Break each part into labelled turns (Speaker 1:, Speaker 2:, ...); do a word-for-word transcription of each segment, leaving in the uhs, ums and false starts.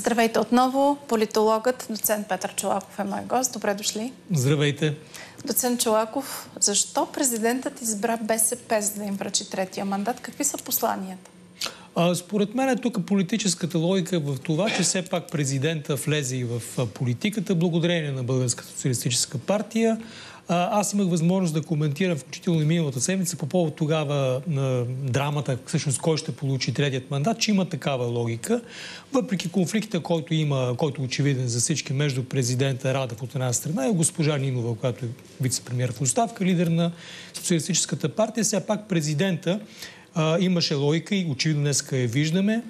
Speaker 1: Здравейте отново. Политологът, доцент Петър Чолаков е мой гост. Добре дошли.
Speaker 2: Здравейте.
Speaker 1: Доцент Чолаков, защо президентът избра БСП, за да им връчи третия мандат? Какви са посланията?
Speaker 2: А, според мен е тук политическата логика в това, че все пак президента влезе и в политиката благодарение на Българската социалистическа партия. А, аз имах възможност да коментирам включително и миналата седмица по повод тогава на драмата, всъщност кой ще получи третият мандат, че има такава логика. Въпреки конфликта, който има, който е очевиден за всички между президента Радев от една страна и госпожа Нинова, която е вице-премиер в оставка, лидер на Социалистическата партия, все пак президента а, имаше логика и очевидно днеска я виждаме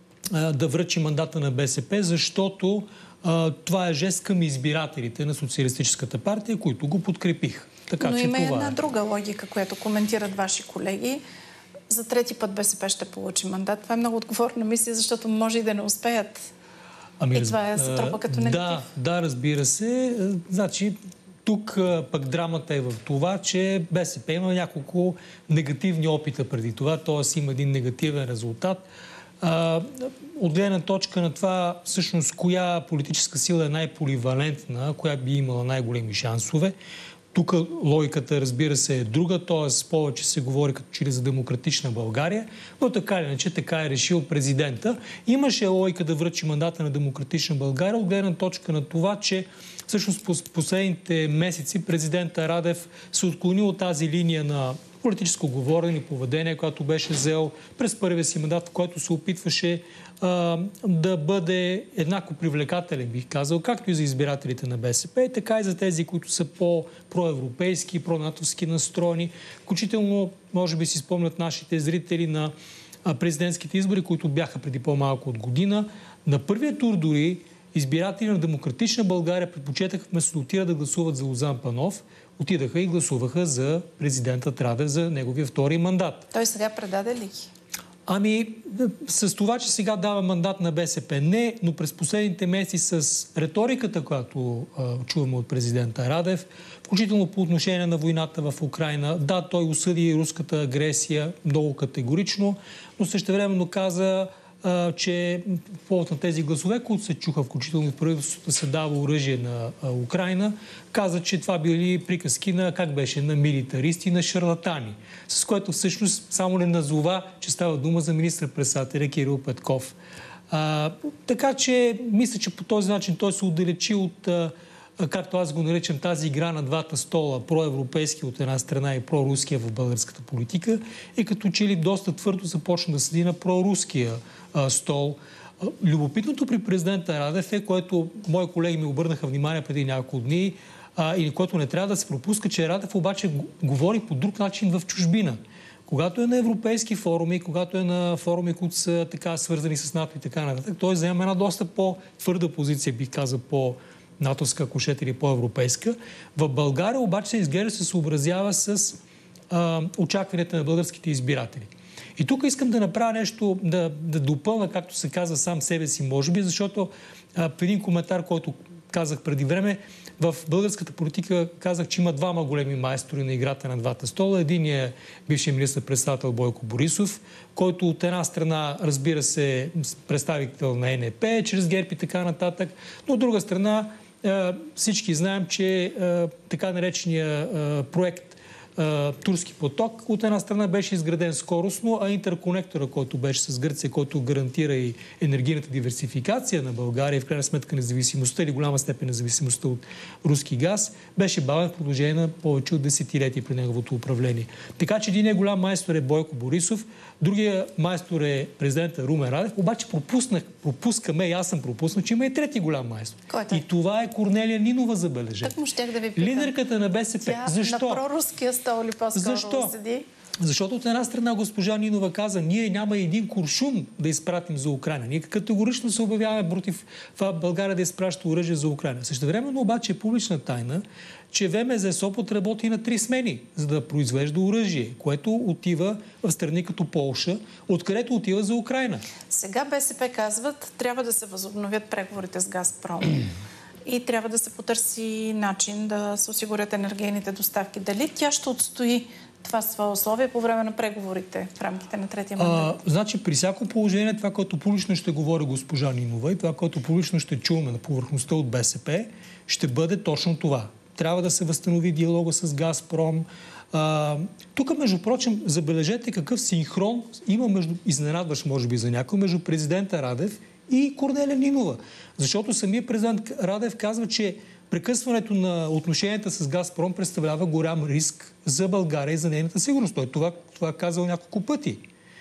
Speaker 2: а, да връчи мандата на БСП, защото Uh, това е жест към избирателите на Социалистическата партия, които го подкрепих. Така,
Speaker 1: но
Speaker 2: че
Speaker 1: има
Speaker 2: това
Speaker 1: една
Speaker 2: е.
Speaker 1: друга логика, която коментират ваши колеги. За трети път БСП ще получи мандат. Това е много отговорна мисия, защото може и да не успеят.
Speaker 2: Ами,
Speaker 1: и това е се тропа като негатив.
Speaker 2: Да, да, разбира се. Значи, тук пък драмата е в това, че БСП има няколко негативни опита преди това, т.е. има един негативен резултат. Uh, от гледна точка на това, всъщност, коя политическа сила е най-поливалентна, коя би имала най-големи шансове. Тук логиката, разбира се, е друга, т.е. повече се говори като че ли за демократична България, но така или иначе така е решил президента. Имаше логика да връчи мандата на демократична България от гледна точка на това, че всъщност по последните месеци президента Радев се отклони от тази линия на политическо говорене и поведение, което беше взел през първия си мандат, в който се опитваше а, да бъде еднакво привлекателен, бих казал, както и за избирателите на БСП, така и за тези, които са по-проевропейски, про-натовски настроени. Включително, може би си спомнят нашите зрители на президентските избори, които бяха преди по-малко от година. На първия тур дори избиратели на демократична България предпочетаха вместо да отидат да гласуват за Лозан Панов, отидаха и гласуваха за президента Радев за неговия втори мандат.
Speaker 1: Той сега предаде ли ги?
Speaker 2: Ами, с това, че сега дава мандат на БСП, не, но през последните месеци с риториката, която а, чуваме от президента Радев, включително по отношение на войната в Украйна, да, той осъди руската агресия много категорично, но същевременно каза, Uh, че в повод на тези гласове, които се чуха, включително в правителството се дава оръжие на uh, Украйна, каза, че това били приказки на, как беше, на милитаристи, на шарлатани. С което всъщност само не назова, че става дума за министър-председателя Кирил Петков. Uh, така че, мисля, че по този начин той се отдалечи от, uh, както аз го наричам, тази игра на двата стола, проевропейски от една страна и проруския в българската политика, и като че ли доста твърдо започна да седи на проруския стол. Любопитното при президента Радев е, което мои колеги ми обърнаха внимание преди няколко дни, а, или което не трябва да се пропуска, че Радев обаче говори по друг начин в чужбина. Когато е на европейски форуми, когато е на форуми, които са така свързани с НАТО и така нататък, той заема една доста по-твърда позиция, бих казал, по-натовска, ако щете, или по-европейска. В България обаче се изглежда се съобразява с а, очакванията на българските избиратели. И тук искам да направя нещо, да, да допълна, както се казва, сам себе си, може би, защото а, в един коментар, който казах преди време, в българската политика казах, че има двама големи майстори на играта на двата стола. Един е бившият министър-председател Бойко Борисов, който от една страна, разбира се, представител на Ен Еп, чрез ГЕРБ и така нататък, но от друга страна всички знаем, че така наречения проект Турски поток от една страна беше изграден скоростно, а интерконектора, който беше с Гърция, който гарантира и енергийната диверсификация на България и в крайна сметка независимостта или голяма степен независимостта от руски газ, беше бавен в продължение на повече от десетилетия при неговото управление. Така че един голям майстор е Бойко Борисов, другия майстор е президента Румен Радев, обаче пропуснах, пропускаме, и аз съм пропуснал, че има и трети голям майстор.
Speaker 1: Е?
Speaker 2: И това е Корнелия Нинова, забележете.
Speaker 1: Так му щях да ви питам.
Speaker 2: Лидерката на БСП.
Speaker 1: Тя
Speaker 2: защо?
Speaker 1: На проруския стол ли по-скоро
Speaker 2: защо?
Speaker 1: седи?
Speaker 2: Защото от една страна госпожа Нинова каза, ние няма един куршум да изпратим за Украйна. Ние категорично се обявяваме против това България да изпраща оръжие за Украйна. Същевременно обаче е публична тайна, че Ве Ем Зе Сопот работи на три смени, за да произвежда оръжие, което отива в страни като Полша, откъдето отива за Украйна.
Speaker 1: Сега БСП казват, трябва да се възобновят преговорите с Газпром. И трябва да се потърси начин да се осигурят енергийните доставки. Дали тя ще отстои това свое условие по време на преговорите в рамките на третия мандат?
Speaker 2: А, значи при всяко положение това, което публично ще говори госпожа Нинова и това, което публично ще чуваме на повърхността от БСП, ще бъде точно това. Трябва да се възстанови диалога с Газпром. А, тук, между прочим, забележете какъв синхрон има между, изненадващ може би за някой, между президента Радев и Корнелия Нинова. Защото самият президент Радев казва, че прекъсването на отношенията с Газпром представлява голям риск за България и за нейната сигурност. Той това, това е казал няколко пъти.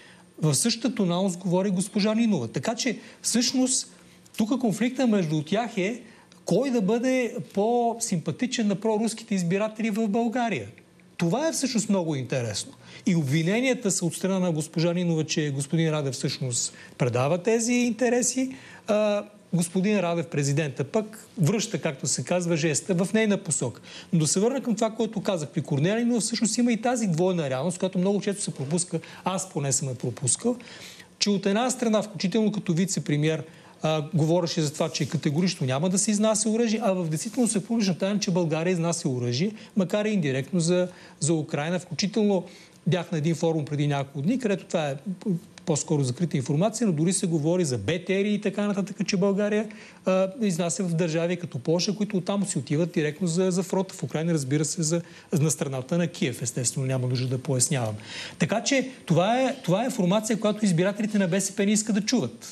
Speaker 2: В същата тоналност говори госпожа Нинова. Така че, всъщност, тук конфликта между тях е кой да бъде по-симпатичен на проруските избиратели в България. Това е всъщност много интересно. И обвиненията са от страна на госпожа Нинова, че господин Радев всъщност предава тези интереси. А, господин Радев, президента, пък връща, както се казва, жеста в нейна посока. Но да се върна към това, което казах при Корнелия Нинова, всъщност има и тази двойна реалност, която много често се пропуска, аз поне съм я пропускал, че от една страна, включително като вице-премиер, Uh, говореше за това, че категорично няма да се изнася оръжие, а в действителност се публична тайна, че България изнася оръжие, макар и индиректно за, за Украйна. Включително бях на един форум преди няколко дни, където това е по-скоро закрита информация, но дори се говори за БТРи и така нататък, че България uh, изнася в държави като Полша, които оттам си отиват директно за, за фронта в Украйна, разбира се, за, на страната на Киев. Естествено, няма нужда да пояснявам. Така че това е, това е информация, която избирателите на БСП не искат да чуват.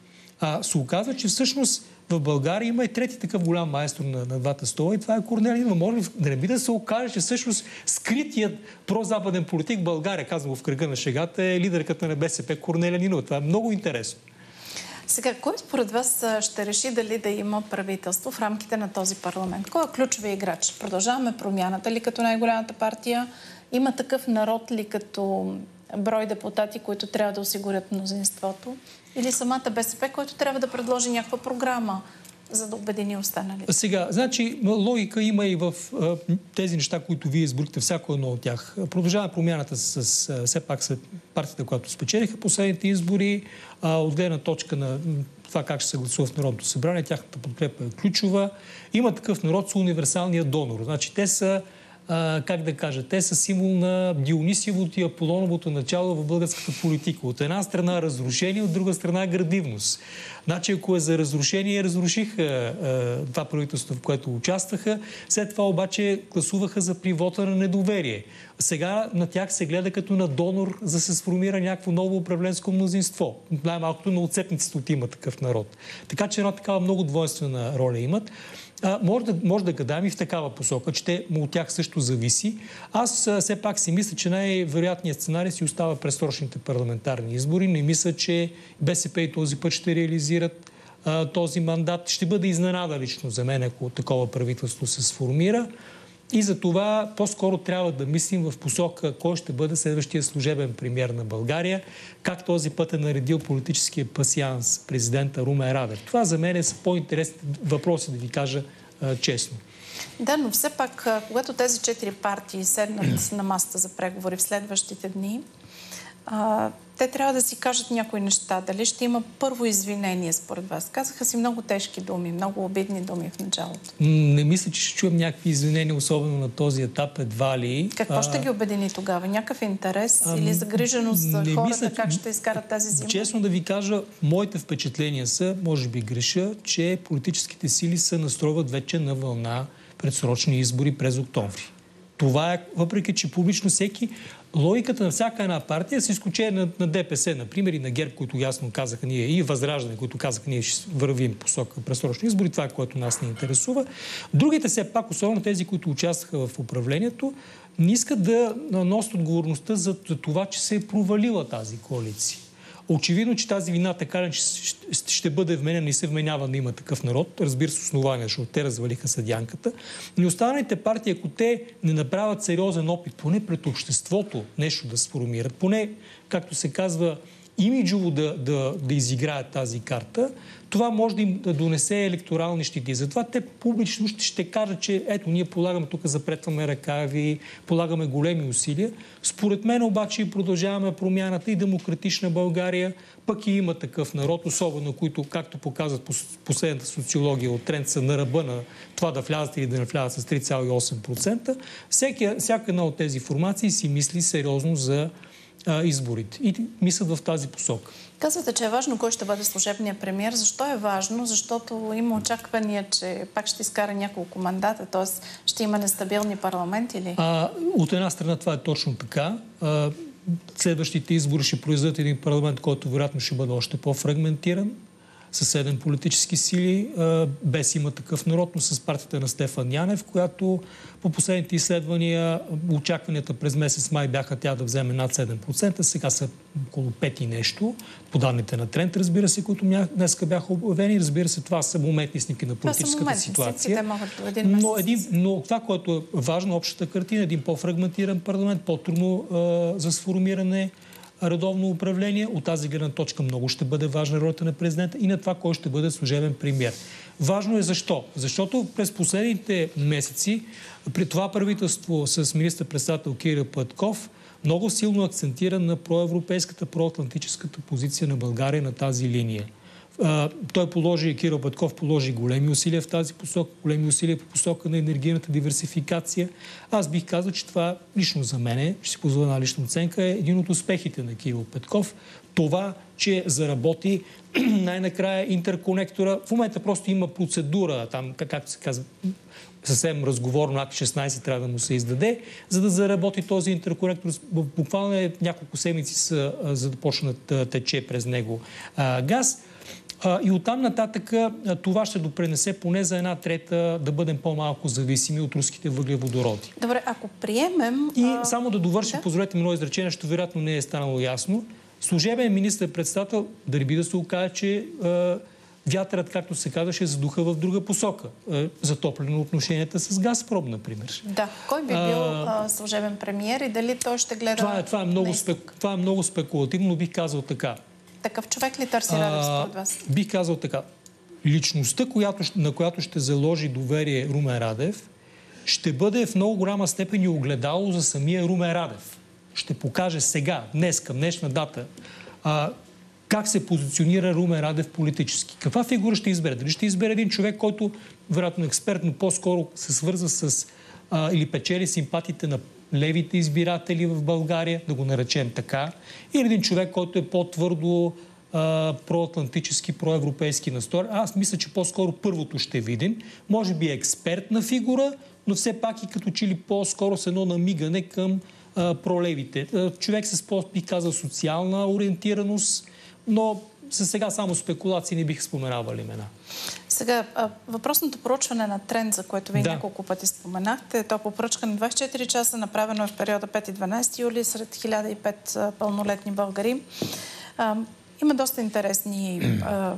Speaker 2: А, се оказва, че всъщност в България има и трети такъв голям майстор на, на двата стола и това е Корнелия Нинова. Може ли да не би да се окаже, че всъщност скритият прозападен политик в България, казвам го в кръга на шегата, е лидерката на БСП Корнелия Нинова. Това е много интересно.
Speaker 1: Сега, кой според вас ще реши дали да има правителство в рамките на този парламент? Кой е ключовият играч? Продължаваме Промяната ли като най-голямата партия? Има такъв народ ли като брой депутати, които трябва да осигурят мнозинството? Или самата БСП, който трябва да предложи някаква програма, за да обедини останалите?
Speaker 2: Сега, значи, логика има и в а, тези неща, които вие изборите, всяко едно от тях. Продължава Промяната с, с все пак с партията, която спечелиха последните избори, а, от гледна точка на това как ще се гласува в Народното събрание, тяхната подкрепа е ключова. Има такъв народ с универсалния донор. Значи, те са Uh, как да кажа, те са символ на Дионисиевото и Аполоновото начало в българската политика. От една страна разрушение, от друга страна градивност. Значи, ако е за разрушение, разрушиха uh, това правителство, в което участваха. След това обаче гласуваха за привота на недоверие. Сега на тях се гледа като на донор, за да се сформира някакво ново управленско мнозинство. Най-малкото на отцепниците от Има такъв народ. Така че една такава много двойствена роля имат. А, може, да, може да гадаем и в такава посока, че те, от тях също зависи. Аз а, все пак си мисля, че най-вероятният сценарий си остава предсрочните парламентарни избори. Не мисля, че БСП и този път ще реализират а, този мандат. Ще бъде изненада лично за мен, ако такова правителство се сформира. И за това по-скоро трябва да мислим в посока кой ще бъде следващия служебен премиер на България, как този път е наредил политическия пасианс президента Румен Радев. Това за мен са по-интересни въпроси, да ви кажа а, честно.
Speaker 1: Да, но все пак, когато тези четири партии седнат на масата за преговори в следващите дни, а, те трябва да си кажат някои неща. Дали ще има първо извинение според вас? Казаха си много тежки думи, много обидни думи в началото.
Speaker 2: Не мисля, че ще чуем някакви извинения, особено на този етап, едва ли.
Speaker 1: Какво ще ги обедини тогава? Някакъв интерес а, или загриженост за хората, мисля, как ще изкарат тази зима?
Speaker 2: Честно да ви кажа, моите впечатления са, може би греша, че политическите сили се настройват вече на вълна предсрочни избори през октомври. Това е, въпреки че публично всеки, логиката на всяка една партия, с изключение на, на ДПС, например, и на ГЕРБ, които ясно казаха ние, и Възраждане, които казаха ние ще вървим посока предсрочни избори, това е което нас не интересува. Другите все пак, особено тези, които участваха в управлението, не искат да носят отговорността за това, че се е провалила тази коалиция. Очевидно, че тази вина така че ще бъде вменена и се вменява да Има такъв народ. Разбира се, основания, защото те развалиха съдянката. Но останалите партии, ако те не направят сериозен опит, поне пред обществото нещо да сформират, поне, както се казва, имиджово да, да, да изиграят тази карта, това може да им да донесе електорални щити. Затова те публично ще, ще кажат, че ето, ние полагаме тук, запретваме ръкави, полагаме големи усилия. Според мен обаче продължаваме промяната и Демократична България, пък и Има такъв народ, особено които, както показват последната социология от тренд, са на ръба на това да влязат или да не влязат с три цяло и осем процента. Всеки, всяка една от тези формации си мисли сериозно за а, изборите и мислят в тази посока.
Speaker 1: Казвате, че е важно кой ще бъде служебният премиер. Защо е важно? Защото има очаквания, че пак ще изкара няколко мандата, т.е. ще има нестабилни парламенти ли?
Speaker 2: А, от една страна това е точно така. А, следващите избори ще произведат един парламент, който вероятно ще бъде още по-фрагментиран, със седем политически сили, а, без Има такъв народ, но с партията на Стефан Янев, която по последните изследвания, очакванията през месец май бяха тя да вземе над седем процента, сега са около пет и нещо, по данните на тренд, разбира се, които днеска бяха обявени. Разбира се, това са моментни снимки на политическата ситуация.
Speaker 1: Един
Speaker 2: но, един, но това, което е важно, общата картина, един по-фрагментиран парламент, по-трудно а, за сформиране редовно управление. От тази гледна точка много ще бъде важна ролята на президента и на това, кой ще бъде служебен премиер. Важно е защо? Защото през последните месеци при това правителство с министър-председател Кирил Петков много силно акцентира на проевропейската, проатлантическата позиция на България на тази линия. Той положи, Кирил Петков положи големи усилия в тази посока, големи усилия по посока на енергийната диверсификация. Аз бих казал, че това лично за мен, ще си позволя една лична оценка, е един от успехите на Кирил Петков. Това, че заработи най-накрая интерконектора. В момента просто има процедура, там, както се казва, съвсем разговорно, акт шестнайсет трябва да му се издаде, за да заработи този интерконектор. Буквално е няколко седмици са, за да почнат да тече през него а, газ. А, и оттам нататък а, това ще допренесе поне за една трета да бъдем по-малко зависими от руските въглеводороди.
Speaker 1: Добре, ако приемем...
Speaker 2: И а... само да довърши,
Speaker 1: да?
Speaker 2: позволете ми едно изречение, що вероятно не е станало ясно. Служебен министър-председател, да би да се окаже, че а, вятърът, както се казваше, задуха в друга посока. А, затоплено отношенията с Газпром, например.
Speaker 1: Да. Кой би бил а, служебен премиер и дали той ще гледа...
Speaker 2: Това е, това е, много, спек, това е много спекулативно, но бих казал така.
Speaker 1: Такъв човек ли търси Радев според вас?
Speaker 2: Бих казал така. Личността, която, на която ще заложи доверие Румен Радев, ще бъде в много голяма степен и огледало за самия Румен Радев. Ще покаже сега, днес, към днешна дата, а, как се позиционира Румен Радев политически. Каква фигура ще избере? Дали ще избере един човек, който, вероятно експертно, по-скоро се свързва с а, или печели симпатиите на левите избиратели в България, да го наречем така, или един човек, който е по-твърдо а, проатлантически, проевропейски настроен. Аз мисля, че по-скоро първото ще видим. Може би е експертна фигура, но все пак и като че ли по-скоро с едно намигане към а, пролевите. А, човек с по-бих казал социална ориентираност, но за сега само спекулации не бих споменавал имена.
Speaker 1: Сега, въпросното проучване на тренд, за което вие да. няколко пъти споменахте, то по поръчка на двайсет и четири часа, направено е в периода пети и дванайсети юли сред хиляда и пет пълнолетни българи. А, има доста интересни, а,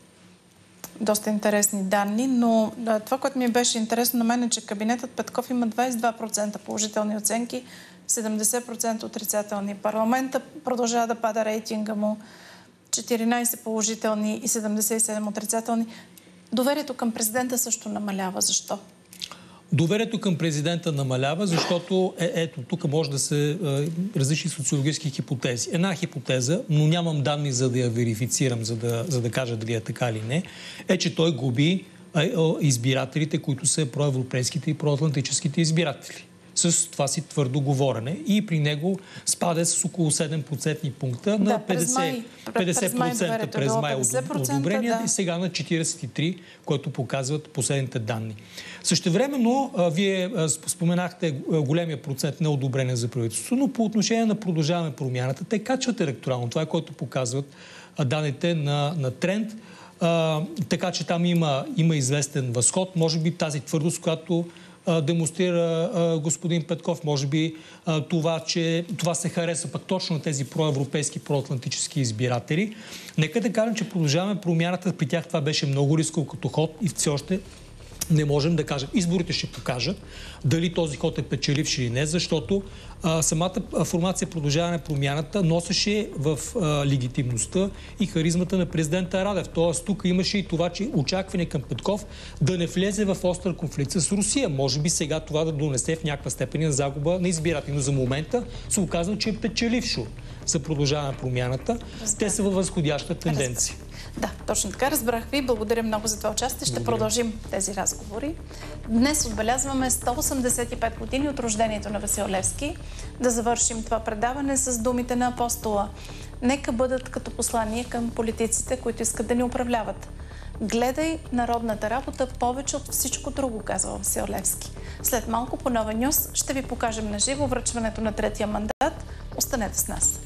Speaker 1: доста интересни данни, но да, това, което ми беше интересно на мен е, че кабинетът Петков има двайсет и два процента положителни оценки, седемдесет процента отрицателни. Парламента продължава да пада рейтинга му, четиринайсет положителни и седемдесет и седем отрицателни. Доверието към президента също намалява. Защо?
Speaker 2: Доверието към президента намалява, защото е, ето, тук може да се е, различни социологически хипотези. Една хипотеза, но нямам данни за да я верифицирам, за да, за да кажа дали е така или не, е, че той губи е, избирателите, които са проевропейските и проатлантическите избиратели. С това си твърдо говорене. И при него спада с около седем процентни пункта на
Speaker 1: да,
Speaker 2: петдесет процента през май одобрения да. И сега на четирийсет и три, което показват последните данни. Същевременно, вие споменахте големия процент неодобрение за правителството, но по отношение на Продължаваме промяната, те качват електорално. Това е, което показват данните на, на тренд. А, така че там има, има известен възход. Може би тази твърдост, която демонстрира а, господин Петков, може би а, това, че това се харесва пък точно на тези проевропейски, проатлантически избиратели. Нека да кажем, че Продължаваме промяната, при тях това беше много рисков като ход и все още Не можем да кажем. Изборите ще покажат дали този ход е печеливш или не, защото а, самата формация Продължаване промяната носеше в а, легитимността и харизмата на президента Радев. Тоест тук имаше и това, че очакване към Петков да не влезе в остър конфликт с Русия. Може би сега това да донесе в някаква степен на загуба на избиратели. Но за момента се оказва, че е печелившо за Продължаване промяната. Те са във възходяща тенденция.
Speaker 1: Да, точно така. Разбрах ви. Благодаря много за това участие. Ще Благодаря. продължим тези разговори. Днес отбелязваме сто осемдесет и пет години от рождението на Васил Левски. Да завършим това предаване с думите на апостола. Нека бъдат като послание към политиците, които искат да ни управляват. Гледай народната работа повече от всичко друго, казва Васил Левски. След малко по Нова Нюз ще ви покажем на живо връчването на третия мандат. Останете с нас.